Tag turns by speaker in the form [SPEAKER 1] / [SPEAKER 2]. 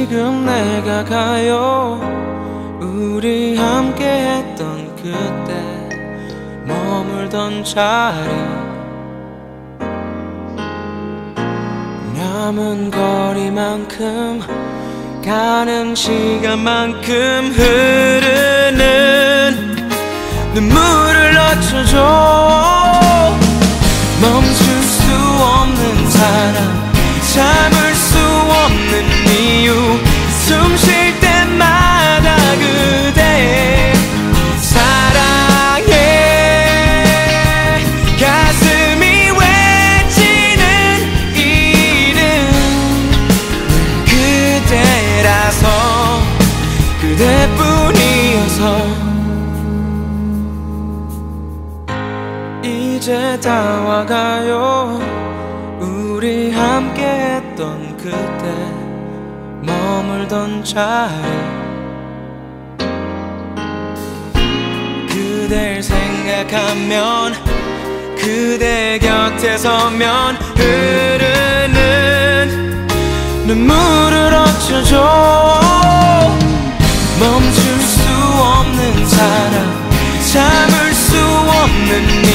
[SPEAKER 1] 지금 내가 가요. 우리 함께 했던 그때 머물던 자리, 남은 거리만큼 가는 시간만큼 흐르는 눈물을 넣어줘. 멈출 수 없는 사랑, 참을 수 없는 이유, 숨 쉴 때마다 그대 사랑해. 가슴이 외치는 이름 그대라서, 그대뿐이어서. 이제 다 와가요. 우리 함께 했던 그때 머물던 자리, 그댈 생각하면, 그대 곁에 서면 흐르는 눈물을 어쩌죠. 멈출 수 없는 사랑, 참을 수 없는